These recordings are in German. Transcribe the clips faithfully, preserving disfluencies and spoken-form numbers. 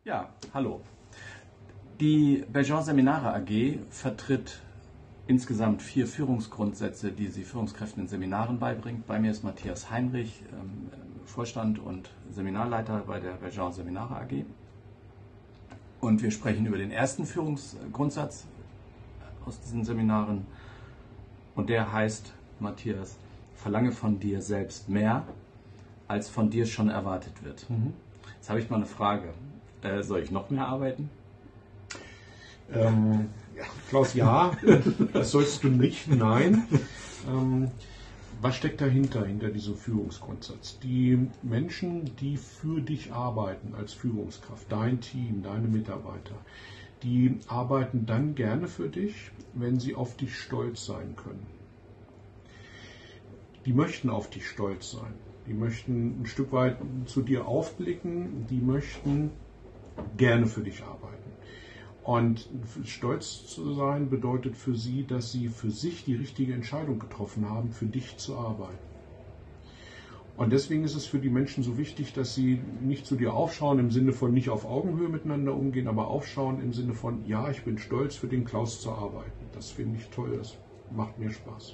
Ja, hallo. Die Belgian Seminare A G vertritt insgesamt vier Führungsgrundsätze, die sie Führungskräften in Seminaren beibringt. Bei mir ist Matthias Heinrich, ähm, Vorstand und Seminarleiter bei der Belgian Seminare A G. Und wir sprechen über den ersten Führungsgrundsatz aus diesen Seminaren. Und der heißt, Matthias, verlange von dir selbst mehr, als von dir schon erwartet wird. Mhm. Jetzt habe ich mal eine Frage. Äh, soll ich noch mehr arbeiten? Ähm, ja, Klaus, ja, das sollst du nicht, nein. Ähm, was steckt dahinter, hinter diesem Führungsgrundsatz? Die Menschen, die für dich arbeiten als Führungskraft, dein Team, deine Mitarbeiter, die arbeiten dann gerne für dich, wenn sie auf dich stolz sein können. Die möchten auf dich stolz sein. Die möchten ein Stück weit zu dir aufblicken. Die möchten gerne für dich arbeiten. Und stolz zu sein bedeutet für sie, dass sie für sich die richtige Entscheidung getroffen haben, für dich zu arbeiten. Und deswegen ist es für die Menschen so wichtig, dass sie nicht zu dir aufschauen im Sinne von nicht auf Augenhöhe miteinander umgehen, aber aufschauen im Sinne von, ja, ich bin stolz, für den Klaus zu arbeiten. Das finde ich toll, das macht mir Spaß.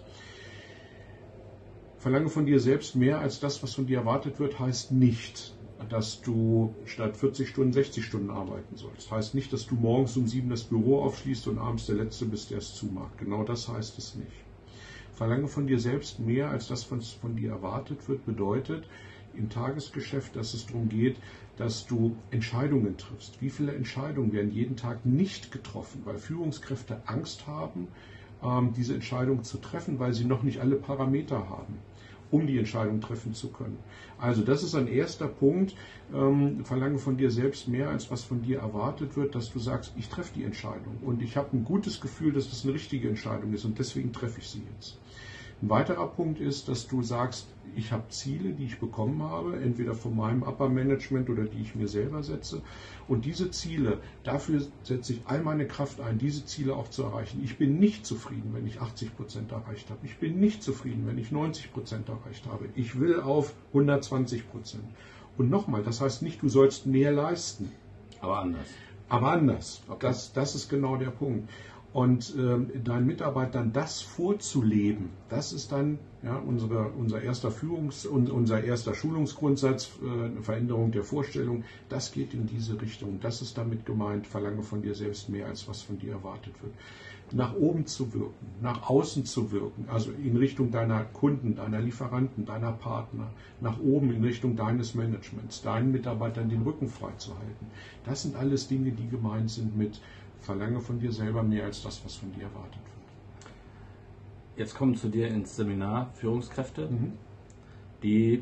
Verlange von dir selbst mehr als das, was von dir erwartet wird, heißt nicht, dass du statt vierzig Stunden sechzig Stunden arbeiten sollst. Heißt nicht, dass du morgens um sieben das Büro aufschließt und abends der Letzte bist, der es zumacht. Genau das heißt es nicht. Verlange von dir selbst mehr als das, was von dir erwartet wird, bedeutet im Tagesgeschäft, dass es darum geht, dass du Entscheidungen triffst. Wie viele Entscheidungen werden jeden Tag nicht getroffen, weil Führungskräfte Angst haben, diese Entscheidung zu treffen, weil sie noch nicht alle Parameter haben, um die Entscheidung treffen zu können. Also das ist ein erster Punkt. Ähm, verlange von dir selbst mehr, als was von dir erwartet wird, dass du sagst, ich treffe die Entscheidung und ich habe ein gutes Gefühl, dass das eine richtige Entscheidung ist und deswegen treffe ich sie jetzt. Ein weiterer Punkt ist, dass du sagst, ich habe Ziele, die ich bekommen habe, entweder von meinem Upper Management oder die ich mir selber setze. Und diese Ziele, dafür setze ich all meine Kraft ein, diese Ziele auch zu erreichen. Ich bin nicht zufrieden, wenn ich achtzig Prozent erreicht habe. Ich bin nicht zufrieden, wenn ich neunzig Prozent erreicht habe. Ich will auf hundertzwanzig Prozent. Und nochmal, das heißt nicht, du sollst mehr leisten. Aber anders. Aber anders. Okay. Das, das ist genau der Punkt. Und ähm, deinen Mitarbeitern das vorzuleben, das ist dann ja, unsere, unser, erster Führungs-, unser erster Schulungsgrundsatz, äh, Veränderung der Vorstellung, das geht in diese Richtung. Das ist damit gemeint, verlange von dir selbst mehr, als was von dir erwartet wird. Nach oben zu wirken, nach außen zu wirken, also in Richtung deiner Kunden, deiner Lieferanten, deiner Partner, nach oben in Richtung deines Managements, deinen Mitarbeitern den Rücken frei zu halten. Das sind alles Dinge, die gemeint sind mit verlange von dir selber mehr als das, was von dir erwartet wird. Jetzt kommen zu dir ins Seminar Führungskräfte, Mhm. die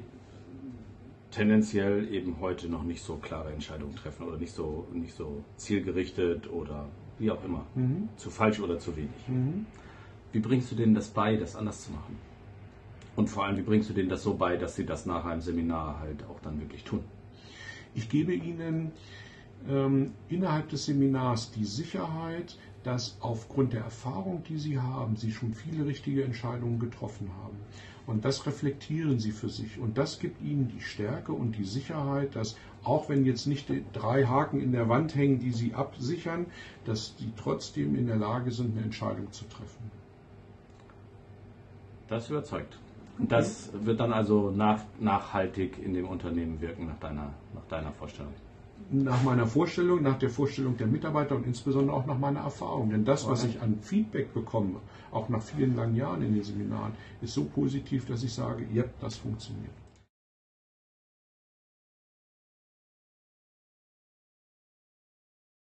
tendenziell eben heute noch nicht so klare Entscheidungen treffen oder nicht so, nicht so zielgerichtet oder wie auch immer. Mhm. Zu falsch oder zu wenig. Mhm. Wie bringst du denen das bei, das anders zu machen? Und vor allem, wie bringst du denen das so bei, dass sie das nach einem Seminar halt auch dann wirklich tun? Ich gebe ihnen ähm, innerhalb des Seminars die Sicherheit, dass aufgrund der Erfahrung, die sie haben, sie schon viele richtige Entscheidungen getroffen haben. Und das reflektieren sie für sich. Und das gibt ihnen die Stärke und die Sicherheit, dass auch wenn jetzt nicht die drei Haken in der Wand hängen, die sie absichern, dass sie trotzdem in der Lage sind, eine Entscheidung zu treffen. Das überzeugt. Und das wird dann also nach, nachhaltig in dem Unternehmen wirken, nach deiner, nach deiner Vorstellung? Nach meiner Vorstellung, nach der Vorstellung der Mitarbeiter und insbesondere auch nach meiner Erfahrung. Denn das, was ich an Feedback bekomme, auch nach vielen langen Jahren in den Seminaren, ist so positiv, dass ich sage, ja, das funktioniert.